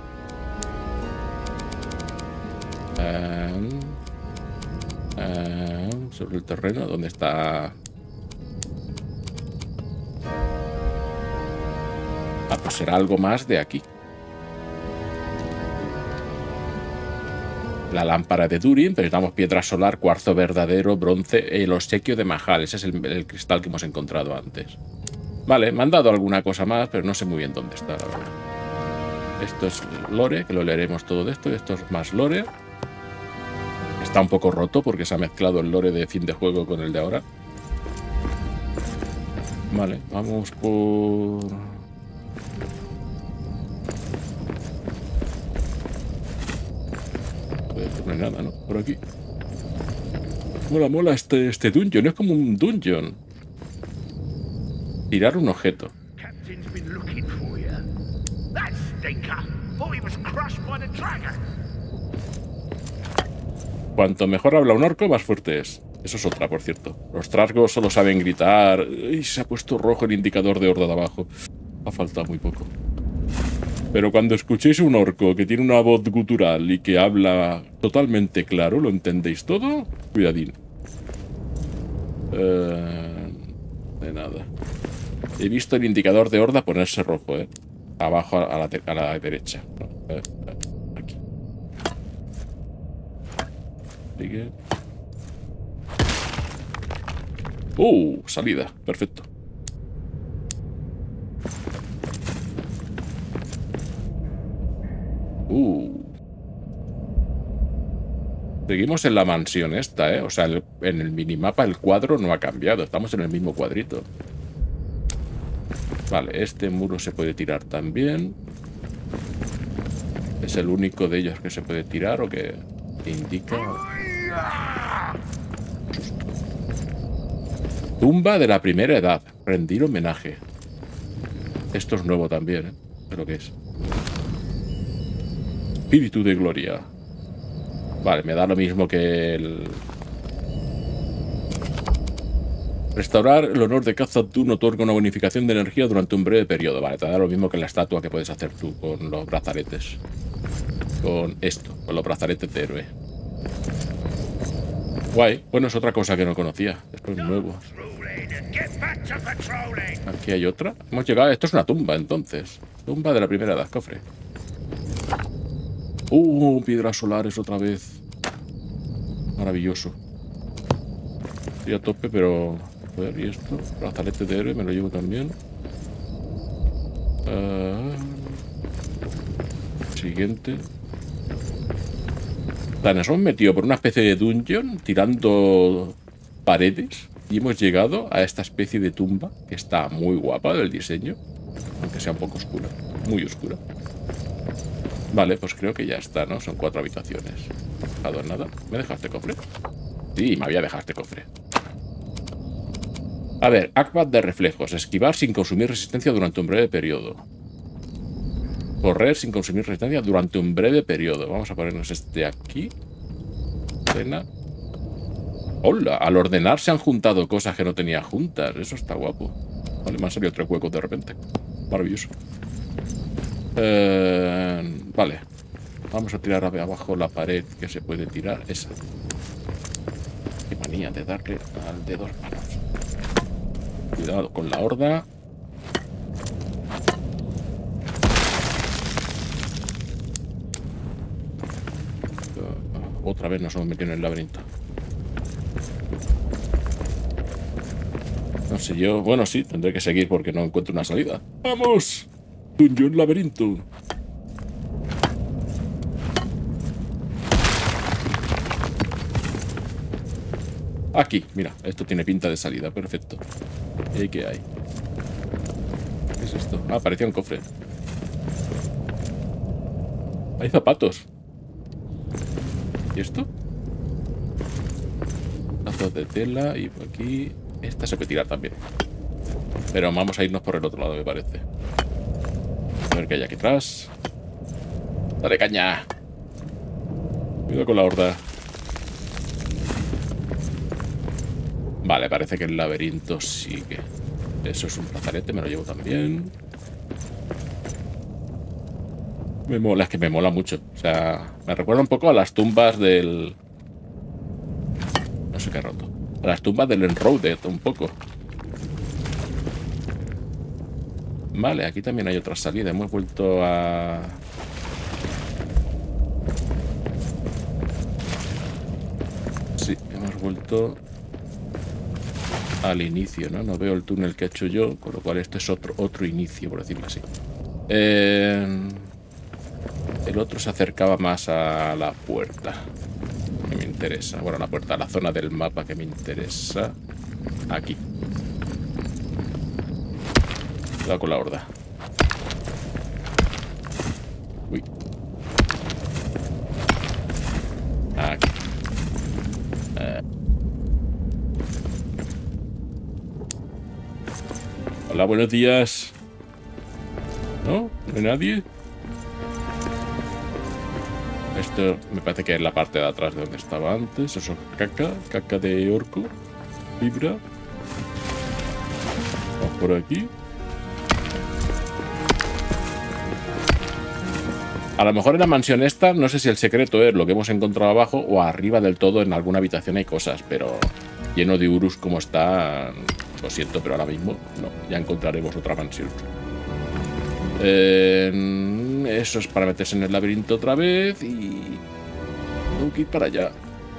sobre el terreno, ¿dónde está? Pues será algo más de aquí. La lámpara de Durin, necesitamos piedra solar, cuarzo verdadero, bronce, el obsequio de Mahal. Ese es el cristal que hemos encontrado antes. Vale, me han dado alguna cosa más, pero no sé muy bien dónde está, la verdad. Esto es lore, que lo leeremos todo de esto. Esto es más lore. Está un poco roto porque se ha mezclado el lore de fin de juego con el de ahora. Vale, vamos por... No hay nada, ¿no? Por aquí. Mola este dungeon. Es como un dungeon. Tirar un objeto. Cuanto mejor habla un orco, más fuerte es. Eso es otra, por cierto. Los trasgos solo saben gritar. ¡Ay, se ha puesto rojo el indicador de horda de abajo! Ha faltado muy poco. Pero cuando escuchéis un orco que tiene una voz gutural y que habla totalmente claro, ¿lo entendéis todo? Cuidadín. De nada. He visto el indicador de horda ponerse rojo, ¿eh? Abajo a la derecha. Aquí. Sigue. Salida. Perfecto. Seguimos en la mansión esta, ¿eh? O sea, en el minimapa el cuadro no ha cambiado. Estamos en el mismo cuadrito. Vale, este muro se puede tirar también. ¿Es el único de ellos que se puede tirar o que indica? Tumba de la primera edad. Rendir homenaje. Esto es nuevo también, ¿eh? ¿Pero qué es? Espíritu de gloria. Vale, me da lo mismo que el... Restaurar el honor de Khazad-dûm otorga una bonificación de energía durante un breve periodo. Vale, te da lo mismo que la estatua que puedes hacer tú con los brazaletes. Con esto, con los brazaletes de héroe. Guay. Bueno, es otra cosa que no conocía. Estos nuevos. Aquí hay otra. Hemos llegado... Esto es una tumba, entonces. Tumba de la primera edad, cofre. Piedras solares otra vez. Maravilloso. Estoy a tope, pero... Joder, ¿y esto? Brazalete de héroe, me lo llevo también. Siguiente. Nos hemos metido por una especie de dungeon tirando paredes y hemos llegado a esta especie de tumba que está muy guapa del diseño, aunque sea un poco oscura, muy oscura. Vale, pues creo que ya está, ¿no? Son 4 habitaciones. No he dejado nada. ¿Me dejaste cofre? Sí, me había dejado este cofre. A ver, Acbat de reflejos. Esquivar sin consumir resistencia durante un breve periodo. Correr sin consumir resistencia durante un breve periodo. Vamos a ponernos este aquí. Cena. ¡Hola! Al ordenar se han juntado cosas que no tenía juntas. Eso está guapo. Vale, me han salido 3 huecos de repente. Maravilloso. Vale. Vamos a tirar abajo la pared que se puede tirar. Esa. Qué manía de darle al de 2 manos. Cuidado con la horda. Otra vez nos hemos metido en el laberinto. No sé yo... Bueno, sí, tendré que seguir porque no encuentro una salida. ¡Vamos! Dungeon laberinto. Aquí, mira, esto tiene pinta de salida, perfecto. ¿Y ahí qué hay? ¿Qué es esto? Ah, parecía un cofre. Hay zapatos. ¿Y esto? Lazos de tela y por aquí... Esta se puede tirar también. Pero vamos a irnos por el otro lado, me parece. A ver qué hay aquí atrás. ¡Dale caña! Cuidado con la horda. Vale, parece que el laberinto sigue. Eso es un brazalete, me lo llevo también. Me mola, es que me mola mucho. O sea, me recuerda un poco a las tumbas del... No sé qué he roto. A las tumbas del Enroaded, un poco. Vale, aquí también hay otra salida. Hemos vuelto a... Sí, hemos vuelto al inicio, ¿no? No veo el túnel que he hecho yo, con lo cual esto es otro inicio, por decirlo así. El otro se acercaba más a la puerta que me interesa. Bueno, la puerta, a la zona del mapa que me interesa. Aquí. Cuidado con la horda. Uy. Aquí. Hola, buenos días. ¿No? ¿No hay nadie? Esto me parece que es la parte de atrás de donde estaba antes. Eso es caca de orco. Fibra. Vamos por aquí. A lo mejor en la mansión esta, no sé si el secreto es lo que hemos encontrado abajo o arriba del todo en alguna habitación hay cosas, pero lleno de urus como está, lo siento, pero ahora mismo no, ya encontraremos otra mansión. Eso es para meterse en el laberinto otra vez y... Tengo que ir para allá.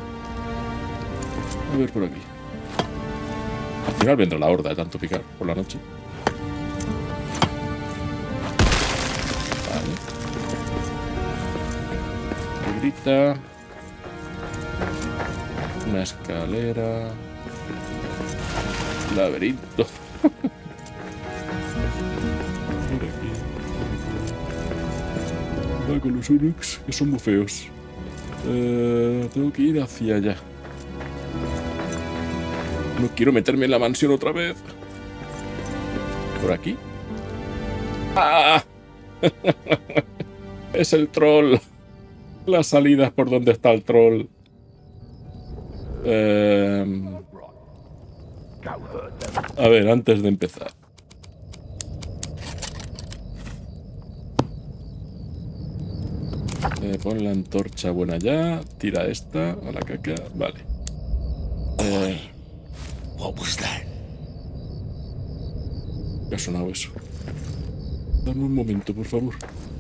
A ver por aquí. Al final vendrá la horda de tanto picar por la noche. Vale. Grita. Una escalera. Laberinto. Con los Uruks, que son muy feos. Tengo que ir hacia allá. No quiero meterme en la mansión otra vez. ¿Por aquí? ¡Ah! Es el troll. La salida es por donde está el troll. A ver, antes de empezar. Pon la antorcha buena ya. Tira esta a la caca. Vale. What was that? ¿Qué ha sonado eso? Dame un momento, por favor.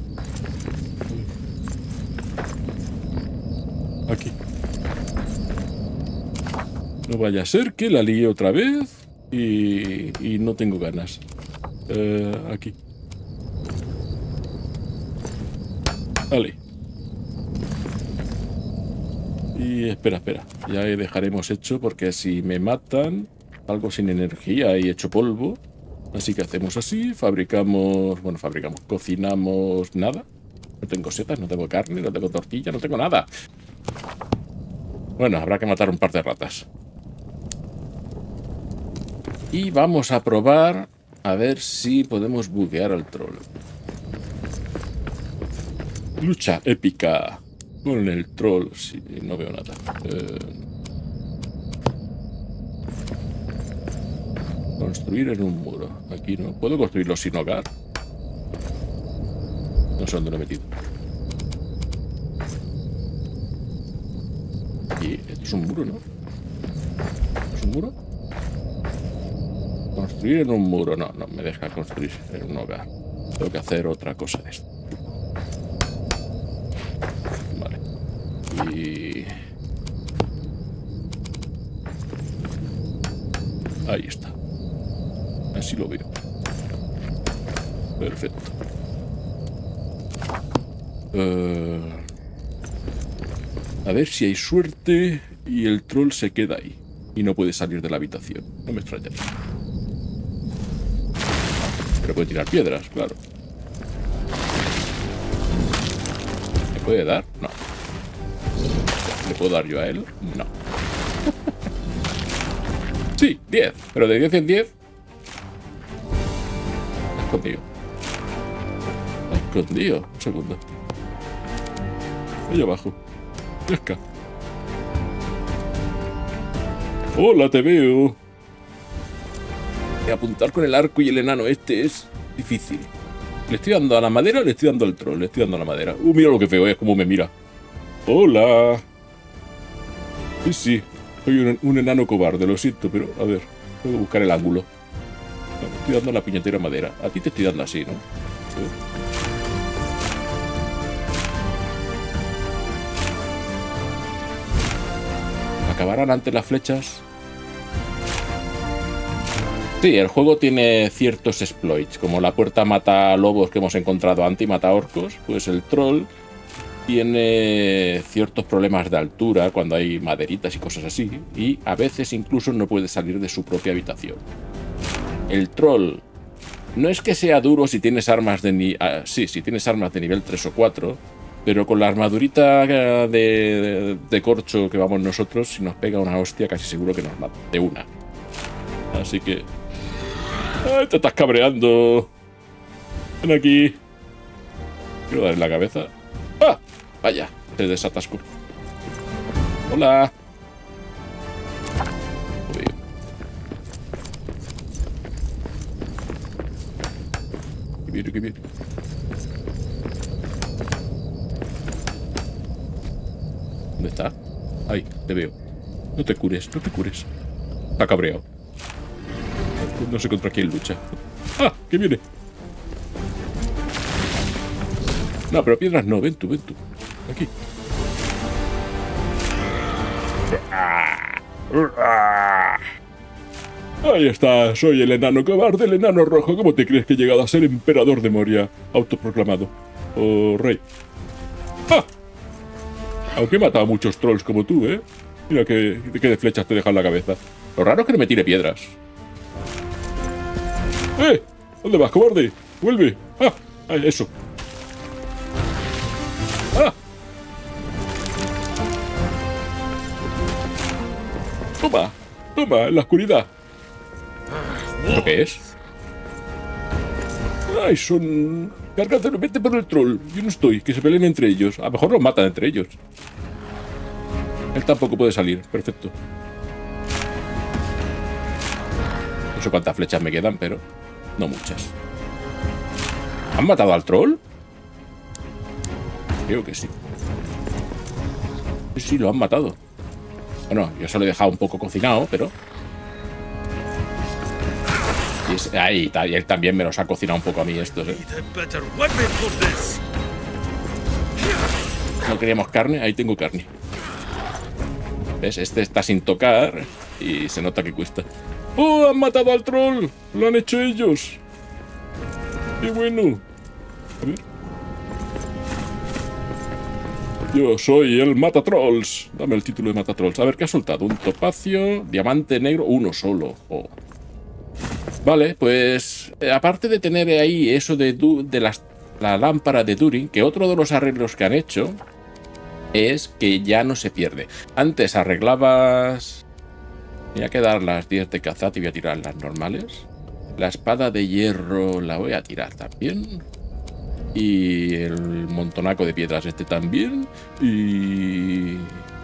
Aquí. No vaya a ser que la líe otra vez y no tengo ganas. Aquí. Vale. Y espera. Ya dejaremos hecho porque si me matan, algo sin energía y hecho polvo. Así que hacemos así, fabricamos, cocinamos nada. No tengo setas, no tengo carne, no tengo tortilla, no tengo nada. Bueno, habrá que matar un par de ratas. Y vamos a probar a ver si podemos buguear al troll. Lucha épica con el troll. Sí, no veo nada. Construir en un muro. Aquí no. ¿Puedo construirlo sin hogar? No sé dónde lo he metido. Y esto es un muro, ¿no? ¿Es un muro? Construir en un muro. No me deja construir en un hogar. Tengo que hacer otra cosa de esto. Vale. Y... ahí está. Así lo veo. Perfecto. A ver si hay suerte y el troll se queda ahí. Y no puede salir de la habitación. No me extrañaría. Pero puede tirar piedras, claro. ¿Me puede dar? No. ¿Le puedo dar yo a él? No. Sí, 10. Pero de 10 en 10... escondido. Escondido. Un segundo. Ahí abajo. Y acá. Hola, te veo. Y apuntar con el arco y el enano este es difícil. ¿Le estoy dando a la madera o le estoy dando al troll? Le estoy dando a la madera. Mira lo que feo es, como me mira. Hola. Sí. Soy un enano cobarde, lo siento, pero a ver. Tengo que buscar el ángulo. Le estoy dando a la puñetera madera. A ti te estoy dando así, ¿no? ¿Acabarán antes las flechas? Sí, el juego tiene ciertos exploits, como la puerta mata lobos que hemos encontrado antes y mata orcos, pues el troll tiene ciertos problemas de altura cuando hay maderitas y cosas así, y a veces incluso no puede salir de su propia habitación. El troll no es que sea duro si tienes armas de sí, si tienes armas de nivel 3 o 4, pero con la armadurita de corcho que vamos nosotros, si nos pega una hostia casi seguro que nos mata, de una. Así que... ¡ay, te estás cabreando! Ven aquí. Quiero darle la cabeza. ¡Ah! Vaya, te desatasco. Hola. Muy bien. Qué bien. ¿Dónde está? Ahí, te veo. No te cures. Está cabreado. No sé contra quién lucha. ¡Ah! ¡Que viene! No, pero piedras no. Ven tú. Aquí. Ahí está. Soy el enano cobarde, el enano rojo. ¿Cómo te crees que he llegado a ser emperador de Moria? Autoproclamado. O rey. ¡Ah! Aunque he matado a muchos trolls como tú, ¿eh? Mira que de flechas te dejan la cabeza. Lo raro es que no me tire piedras. ¿Dónde vas, cobarde? ¡Vuelve! ¡Ah! Eso. ¡Ah! Toma, en la oscuridad. ¿Esto qué es? ¡Ay, son... cárgatelo, vete por el troll! Yo no estoy, que se peleen entre ellos. A lo mejor los matan entre ellos. Él tampoco puede salir, perfecto. No sé cuántas flechas me quedan, pero... no muchas. ¿Han matado al troll? Creo que sí. Sí, lo han matado. Bueno, yo se lo he dejado un poco cocinado, pero... Y ahí, y él también me los ha cocinado un poco a mí estos, ¿eh? No queríamos carne, ahí tengo carne. ¿Ves? Este está sin tocar y se nota que cuesta. ¡Oh, han matado al troll! ¡Lo han hecho ellos! ¡Qué bueno! A ver. Yo soy el Matatrolls. Dame el título de Matatrolls. A ver, ¿qué ha soltado? Un topacio, diamante negro, uno solo. Oh. Vale, pues aparte de tener ahí eso de la lámpara de Turing, que otro de los arreglos que han hecho es que ya no se pierde. Antes arreglabas... Voy a quedar las 10 de Kazat y voy a tirar las normales. La espada de hierro la voy a tirar también. Y el montonaco de piedras este también. Y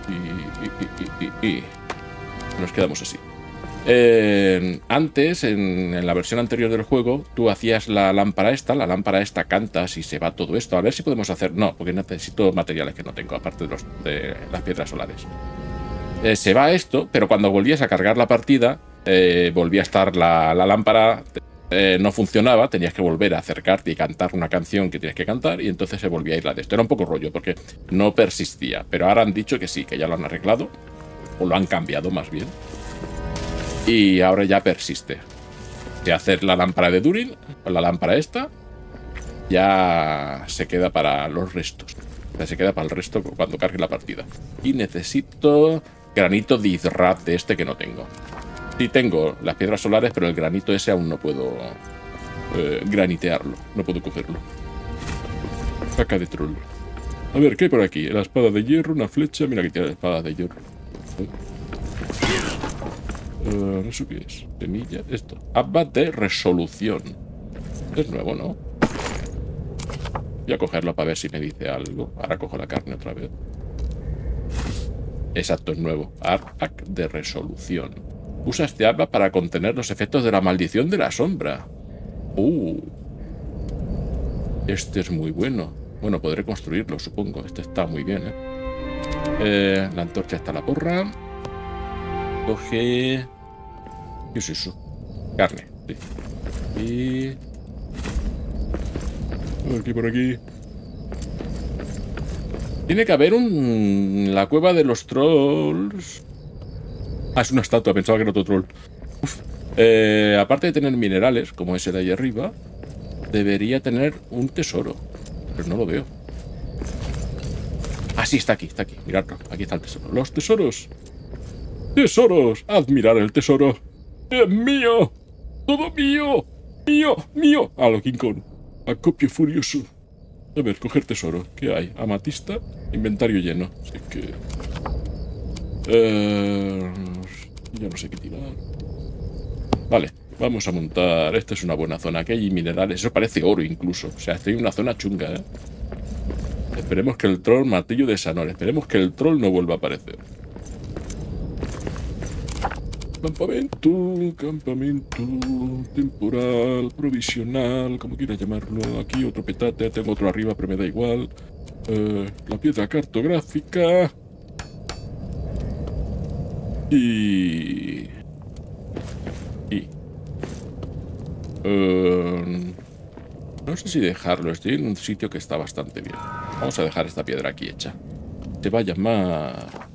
nos quedamos así. Antes, en la versión anterior del juego, tú hacías la lámpara esta canta si se va todo esto. A ver si podemos hacer... No, porque necesito materiales que no tengo, aparte de las piedras solares. Se va esto, pero cuando volvías a cargar la partida, volvía a estar la lámpara... no funcionaba, tenías que volver a acercarte y cantar una canción que tienes que cantar y entonces se volvía a ir la de esto. Era un poco rollo porque no persistía, pero ahora han dicho que sí, que ya lo han arreglado, o lo han cambiado más bien, y ahora ya persiste. De hacer la lámpara de Turing, la lámpara esta, ya se queda para los restos. O sea, se queda para el resto cuando cargue la partida. Y necesito granito de Izrat de este que no tengo. Sí tengo las piedras solares, pero el granito ese aún no puedo granitearlo. No puedo cogerlo. Caca de troll. A ver, ¿qué hay por aquí? La espada de hierro, una flecha. Mira que tiene la espada de hierro. ¿Eso qué es? Semilla. Esto. Abad de resolución. Es nuevo, ¿no? Voy a cogerlo para ver si me dice algo. Ahora cojo la carne otra vez. Exacto, es nuevo. Abad de resolución. Usa este arma para contener los efectos de la maldición de la sombra. Este es muy bueno. Bueno, podré construirlo, supongo. Este está muy bien, la antorcha está a la porra. Coge... ¿Qué es eso? Carne, sí. Y... por aquí. Tiene que haber la cueva de los trolls... Ah, es una estatua, pensaba que era otro troll. Aparte de tener minerales, como ese de ahí arriba, debería tener un tesoro. Pero no lo veo. Ah, sí, está aquí, miradlo. Aquí está el tesoro. ¡Los tesoros! ¡Tesoros! ¡Admirar el tesoro! ¡Es mío! ¡Todo mío! ¡Mío! ¡Mío! A lo King Kong. Acopio furioso. A ver, coger tesoro. ¿Qué hay? Amatista. Inventario lleno. Así que... ya no sé qué tirar. Vale, vamos a montar. Esta es una buena zona. Aquí hay minerales. Eso parece oro incluso. O sea, estoy en una zona chunga, ¿eh? Esperemos que el troll... Martillo de Sanor. Esperemos que el troll no vuelva a aparecer. Campamento temporal, provisional, como quieras llamarlo. Aquí otro petate. Tengo otro arriba, pero me da igual. La piedra cartográfica. No sé si dejarlo. Estoy en un sitio que está bastante bien. Vamos a dejar esta piedra aquí hecha. Se va a llamar...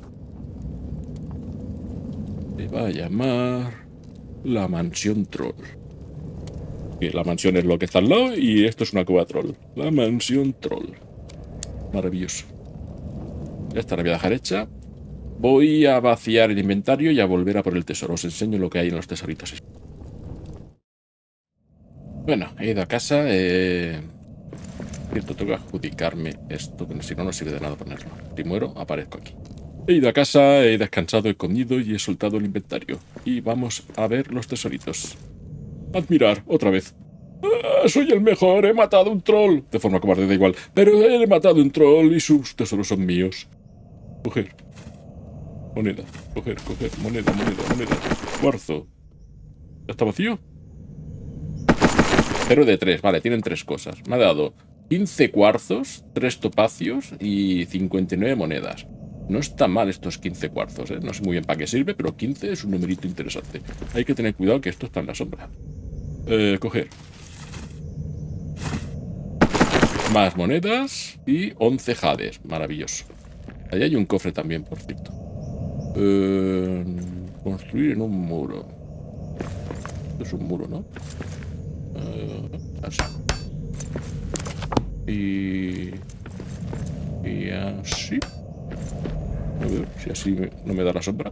la mansión troll. Y la mansión es lo que está al lado y esto es una cueva troll. La mansión troll. Maravilloso. Esta la voy a dejar hecha. Voy a vaciar el inventario y a volver a por el tesoro. Os enseño lo que hay en los tesoritos. Bueno, he ido a casa. Cierto, tengo que adjudicarme esto, que si no, no sirve de nada ponerlo. Si muero, aparezco aquí. He ido a casa, he descansado, he comido y he soltado el inventario. Y vamos a ver los tesoritos. Admirar, otra vez. ¡Ah, soy el mejor! ¡He matado un troll! De forma cobarde, da igual. Pero he matado un troll y sus tesoros son míos. Coger. Moneda. Coger. Moneda. Cuarzo. ¿Está vacío? 0 de 3. Vale, tienen 3 cosas. Me ha dado 15 cuarzos, 3 topacios y 59 monedas. No está mal estos 15 cuarzos, ¿eh? No sé muy bien para qué sirve, pero 15 es un numerito interesante. Hay que tener cuidado que esto está en la sombra. Coger. Más monedas y 11 jades. Maravilloso. Ahí hay un cofre también, por cierto. Construir en un muro. Esto es un muro, ¿no? Así. Y así. A ver si así no me da la sombra.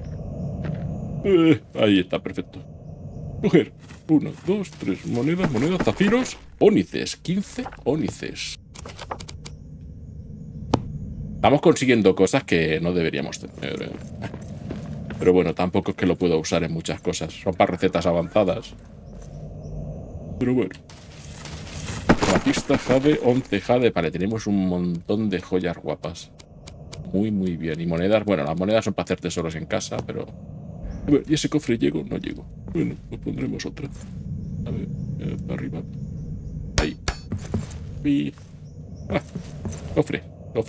Ahí está, perfecto. Coger. 1, 2, 3 monedas, zafiros, ónices. 15 ónices. Estamos consiguiendo cosas que no deberíamos tener. Pero bueno, tampoco es que lo pueda usar en muchas cosas. Son para recetas avanzadas. Pero bueno. Batista, jade, 11 jade. Vale, tenemos un montón de joyas guapas. Muy, muy bien. Y monedas, bueno, las monedas son para hacer tesoros en casa, pero... A ver, ¿y ese cofre llego? No llego. Bueno, pues pondremos otra. A ver, para arriba. Ahí. Y... Ah, cofre.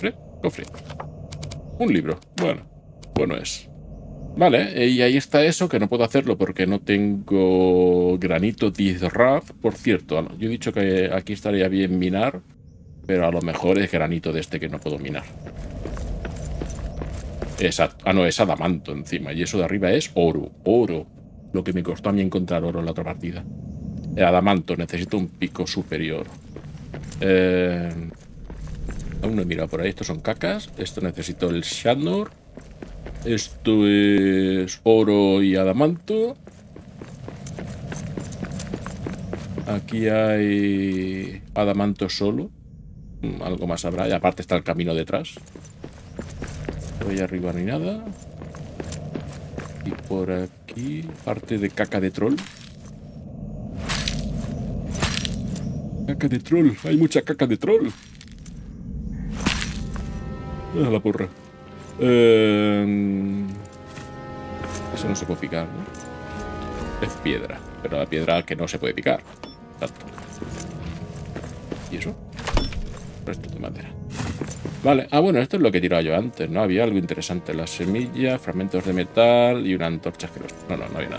Un libro. Bueno es. Vale, y ahí está eso, que no puedo hacerlo porque no tengo granito Dizraf. Por cierto, yo he dicho que aquí estaría bien minar, pero a lo mejor es granito de este que no puedo minar. No, es adamanto encima. Y eso de arriba es oro. Lo que me costó a mí encontrar oro en la otra partida. El adamanto, necesito un pico superior. Aún no he mirado por ahí. Estos son cacas. Esto necesito el Shanor. Esto es oro y adamanto. Aquí hay adamanto solo. Algo más habrá. Y aparte está el camino detrás. Voy arriba ni nada. Y por aquí, parte de caca de troll. Caca de troll. Hay mucha caca de troll. Ah, la porra. Eso no se puede picar, ¿no? Es piedra. Pero la piedra que no se puede picar. Exacto. ¿Y eso? Resto de madera. Vale, bueno, esto es lo que he tirado yo antes, ¿no? Había algo interesante. Las semillas, fragmentos de metal y una antorcha que no había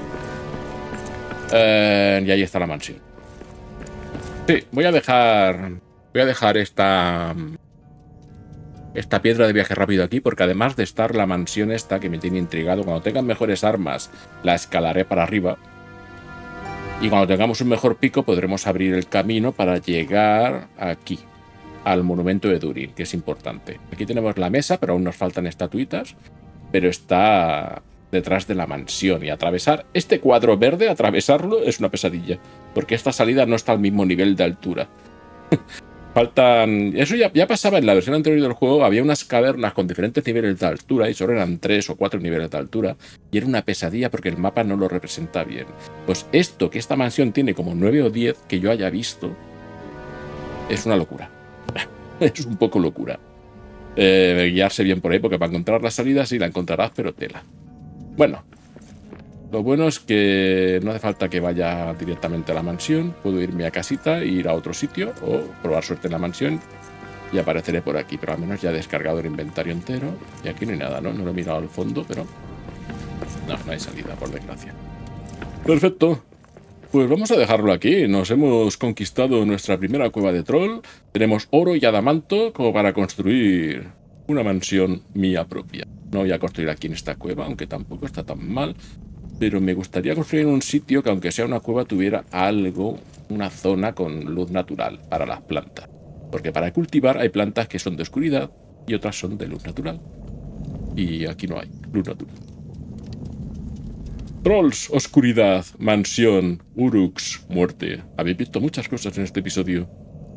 nada. Y ahí está la mansión. Sí, voy a dejar esta piedra de viaje rápido aquí, porque además de estar la mansión esta, que me tiene intrigado, cuando tengan mejores armas, la escalaré para arriba. Y cuando tengamos un mejor pico, podremos abrir el camino para llegar aquí. Al monumento de Durin, que es importante. Aquí tenemos la mesa, pero aún nos faltan estatuitas. Pero está detrás de la mansión. Y atravesar este cuadro verde, atravesarlo, es una pesadilla. Porque esta salida no está al mismo nivel de altura. Faltan... Eso ya pasaba en la versión anterior del juego. Había unas cavernas con diferentes niveles de altura. Y solo eran 3 o 4 niveles de altura. Y era una pesadilla porque el mapa no lo representa bien. Pues esto, que esta mansión tiene como 9 o 10 que yo haya visto, es una locura. Es un poco locura. Guiarse bien por ahí, porque para encontrar la salida sí la encontrarás, pero tela. Bueno, lo bueno es que no hace falta que vaya directamente a la mansión. Puedo irme a casita e ir a otro sitio o probar suerte en la mansión y apareceré por aquí. Pero al menos ya he descargado el inventario entero. Y aquí no hay nada, ¿no? No lo he mirado al fondo, pero... No hay salida, por desgracia. Perfecto. Pues vamos a dejarlo aquí. Nos hemos conquistado nuestra primera cueva de troll. Tenemos oro y adamanto como para construir una mansión mía propia. No voy a construir aquí en esta cueva, aunque tampoco está tan mal. Pero me gustaría construir en un sitio que, aunque sea una cueva, tuviera algo, una zona con luz natural para las plantas. Porque para cultivar hay plantas que son de oscuridad y otras son de luz natural. Y aquí no hay luz natural. Trolls, oscuridad, mansión, Uruks, muerte. Habéis visto muchas cosas en este episodio.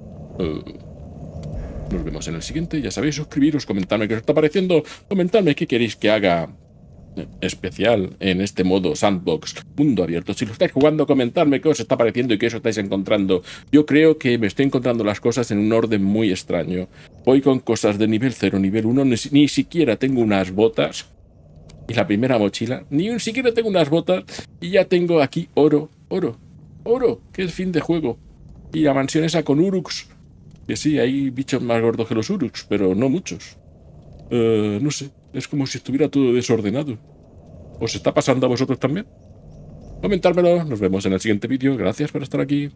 Nos vemos en el siguiente. Ya sabéis, suscribiros, comentadme qué os está pareciendo. Comentadme qué queréis que haga especial en este modo sandbox, mundo abierto. Si lo estáis jugando, comentadme qué os está pareciendo y qué os estáis encontrando. Yo creo que me estoy encontrando las cosas en un orden muy extraño. Voy con cosas de nivel 0, nivel 1. Ni siquiera tengo unas botas. Y la primera mochila, ni siquiera tengo unas botas y ya tengo aquí oro, que es fin de juego. Y la mansión esa con Uruks, que sí, hay bichos más gordos que los Uruks, pero no muchos. No sé, es como si estuviera todo desordenado. ¿Os está pasando a vosotros también? comentármelo. Nos vemos en el siguiente vídeo. Gracias por estar aquí.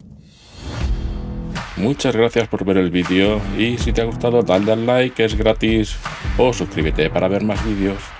Muchas gracias por ver el vídeo y si te ha gustado dale al like, que es gratis, o suscríbete para ver más vídeos.